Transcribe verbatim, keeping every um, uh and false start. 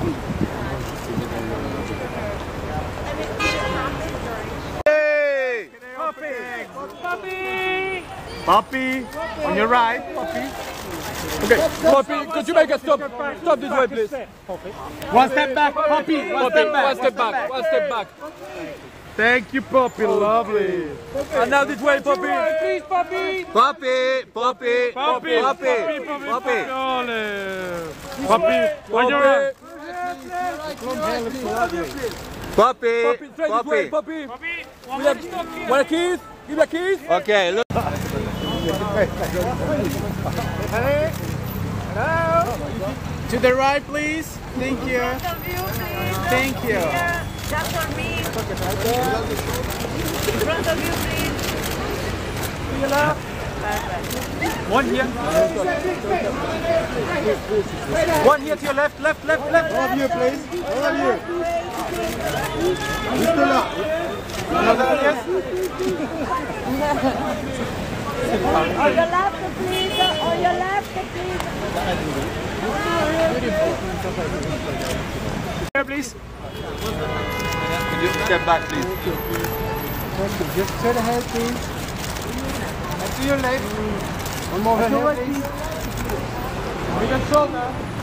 Hey! Poppy! Poppy! Poppy, on your right, Poppy. Okay, Poppy, could you make a stop? Stop this way, please. One step back, Poppy. One Poppy, step back. one step back, one step back. Thank you, Poppy. Lovely. And now this way, Poppy. Please, Poppy! Poppy, Poppy, Poppy! Poppy, Poppy! Poppy, on your right. Poppy, Poppy, straight this way, Poppy. Poppy! We have, want a kiss? Give me a kiss. Okay, look. Hello! To the right, please. Thank you. Thank you. That's for me. In front of you, please. One here. One here to your left, left, left, left. All of you, please. All of you. Still up. Another yes. On your left, please. On your left, please. Here, please. Could you step back, please? Just straight ahead, please. And to your left. One more ahead, please. We can shoulder.